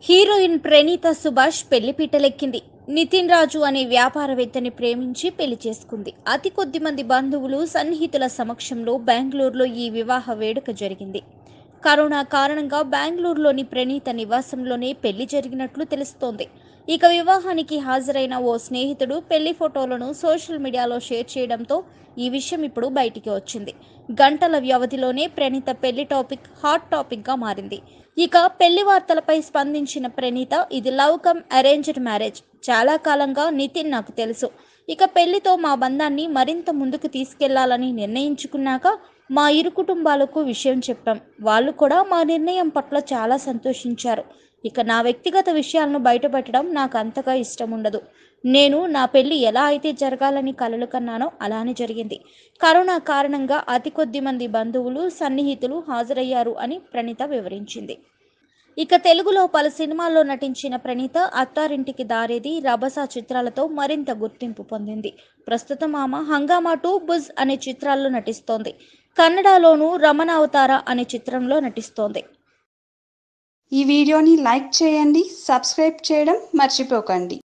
Heroine Praneetha Subhash పెళ్లిపీటలెక్కింది. నితిన్ రాజు అనే వ్యాపారవేత్తని ప్రేమించి పెళ్లి చేసుకుంది. అతి కొద్ది మంది బంధువులు, సన్నిహితుల సమక్షంలో బెంగళూరులో ఈ వివాహ వేడుక జరిగింది. కరోనా కారణంగా బెంగళూరులోని ప్రణీత నివాసంలోనే పెళ్లి జరిగినట్లు తెలుస్తోంది. ఇక వివాహానికి హాజరైన ఓ స్నేహితుడు పెళ్లి ఫోటోలను సోషల్ మీడియాలో షేర్ చేయడంతో ఈ విషయం ఇప్పుడు బయటికి వచ్చింది. గంటల వ్యవధిలోనే ప్రణీత పెళ్లి టాపిక్ హాట్ టాపిక్గా మారింది. ఇక పెళ్లి వార్తలపై స్పందించిన ప్రణీత, ఇది లవ్ కమ్ అరేంజ్డ్ మ్యారేజ్. చాలా కాలంగా నితిన్ నాకు తెలుసు. ఇక పెళ్లితో మా బంధాన్ని మరింత ముందుకు తీసుకెళ్లాలని నిర్ణయించుకున్నాక మా ఇరు కుటుంబాలకు విషయం చెప్పాం. వాళ్ళు కూడా మా నిర్ణయం పట్ల చాలా సంతోషించారు. ఇక నా వ్యక్తిగత విషయాలను బయటపెట్టడం నాకు అంతగా ఇష్టం ఉండదు. నేను నా పెళ్లి ఎలా అయితే జరగాలని కలలు కన్నానో అలానే జరిగింది. కరోనా కారణంగా అతి కొద్ది మంది బంధువులు, సన్నిహితులు హాజరయ్యారు అని ప్రణీత వివరించింది. ఇక తెలుగులో పలు సినిమాల్లో నటించిన ప్రణీత అత్తారింటికి దారేది, రభస చిత్రాలతో మరింత గుర్తింపు పొందింది. ప్రస్తుతం ఆమె హంగామా 2, బుజ్ అనే చిత్రాల్లో నటిస్తోంది. కన్నడలోనూ రమణ అవతార అనే చిత్రంలో నటిస్తోంది. ఈ వీడియోని లైక్ చేయండి, సబ్స్క్రైబ్ చేయడం మర్చిపోకండి.